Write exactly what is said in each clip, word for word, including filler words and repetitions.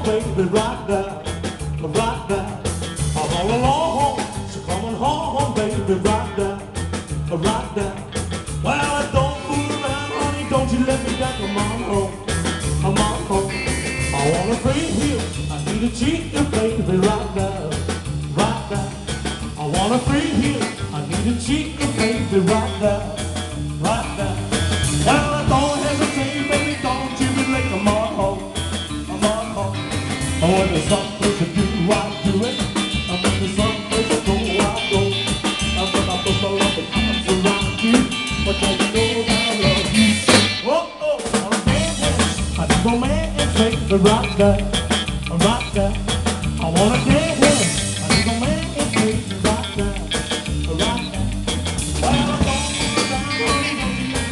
baby, right now, right now. I'm all alone, so come on home, baby, right now, right now. Well, don't fool around, honey, don't you let me down. Come on home, come on home. I want a free heel, I need a cheat, baby, right now, right now. I want a free heel, I need a cheat, baby, right now, right now. Well, don't hesitate, baby, don't you be late. Come on home, come on home. Oh, when there's something to do, I do it. And when there's something to go, I go. And when I put my loving arms around you, but then you know that I love you. Oh, oh, oh, man, I need no man, baby, right now, right now. I wanna dance, I need no man, baby, right now, right now. Well, I'm going down.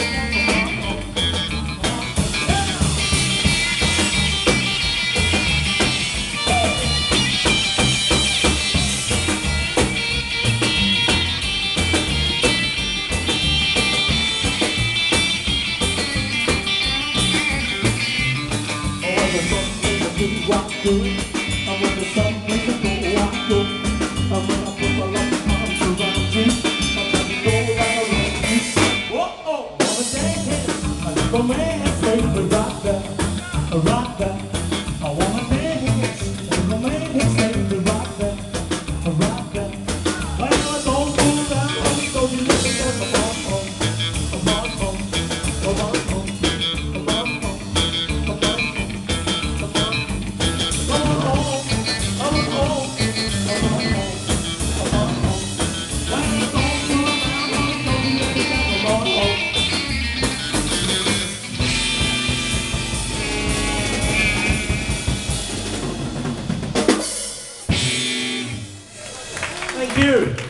I do it. I want the sun to go, I do it. I when I put my loving arms around you, I tell you go right around you. Oh, oh, wanna dance, I need a man, baby, right there, right there. I wanna dance, I need a man, baby, right there, right there. Well, I don't fool around, so you let me go. Come on home, come on home, come on home, come on home, come on home, come on home. Thank you.